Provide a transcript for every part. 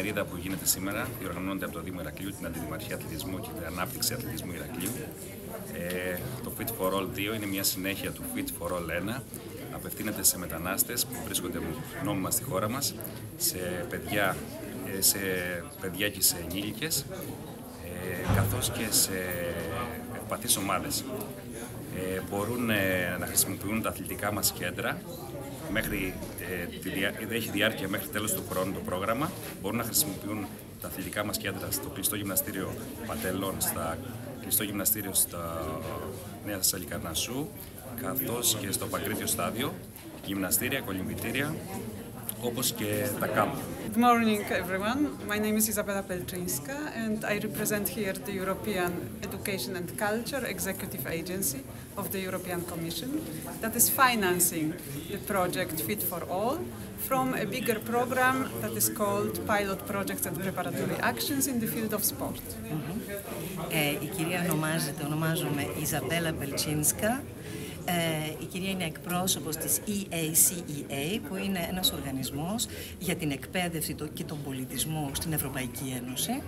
ημερίδα που γίνεται σήμερα διοργανώνεται από το Δήμο Ηρακλείου, την Αντιδημαρχία Αθλητισμού και την Ανάπτυξη Αθλητισμού Ηρακλείου. Το Fit for All 2 είναι μια συνέχεια του Fit for All 1. Απευθύνεται σε μετανάστες που βρίσκονται νόμιμα στη χώρα μας, σε παιδιά και σε ενήλικες, καθώς και σε ευπαθείς ομάδες. Μπορούν να χρησιμοποιούν τα αθλητικά μας κέντρα. Έχει διάρκεια μέχρι τέλος του χρόνου το πρόγραμμα. Μπορούν να χρησιμοποιούν τα αθλητικά μας κέντρα στο κλειστό γυμναστήριο Πατελών, στο κλειστό γυμναστήριο στα Νέα Σαλικαρνασσού, καθώς και στο Παγκρίτιο Στάδιο, γυμναστήρια, κολυμβητήρια, όπως και τα κάμπ. Good morning, everyone. My name is Izabela Pelczyńska, and I represent here the European Education and Culture Executive Agency of the European Commission that is financing the project Fit for All from a bigger program that is called Pilot Projects and Preparatory Actions in the Field of Sport. Η κυρία ονομάζομαι Ιζαμπέλα Πελτσίνσκα. Η κυρία είναι εκπρόσωπος της EACEA, που είναι ένας οργανισμός για την εκπαίδευση και τον πολιτισμό στην Ευρωπαϊκή Ένωση.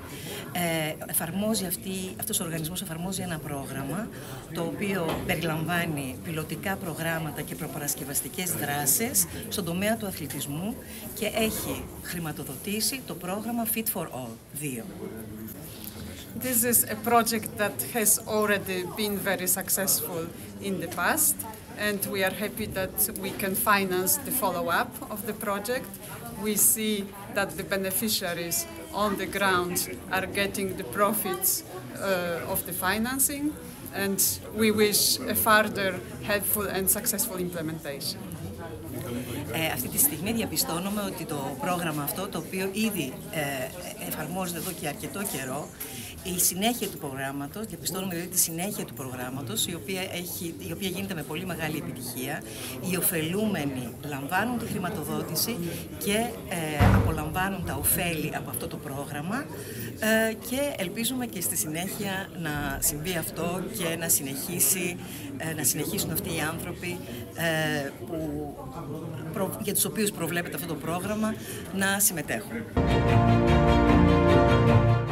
Αυτός ο οργανισμός εφαρμόζει ένα πρόγραμμα το οποίο περιλαμβάνει πιλωτικά προγράμματα και προπαρασκευαστικές δράσεις στον τομέα του αθλητισμού και έχει χρηματοδοτήσει το πρόγραμμα Fit for All 2. This is a project that has already been very successful in the past, and we are happy that we can finance the follow-up of the project. We see that the beneficiaries on the ground are getting the profits of the financing, and we wish a further helpful and successful implementation. Αυτή τη στιγμή διαπιστώνουμε ότι το πρόγραμμα αυτό, το οποίο ήδη εφαρμόζεται εδώ και αρκετό καιρό, η συνέχεια του προγράμματος, διαπιστώνουμε δηλαδή τη συνέχεια του προγράμματος, η οποία γίνεται με πολύ μεγάλη επιτυχία. Οι ωφελούμενοι λαμβάνουν τη χρηματοδότηση και απολαμβάνουν τα ωφέλη από αυτό το πρόγραμμα και ελπίζουμε και στη συνέχεια να συμβεί αυτό και να συνεχίσουν αυτοί οι άνθρωποι για τους οποίους προβλέπεται αυτό το πρόγραμμα να συμμετέχουν.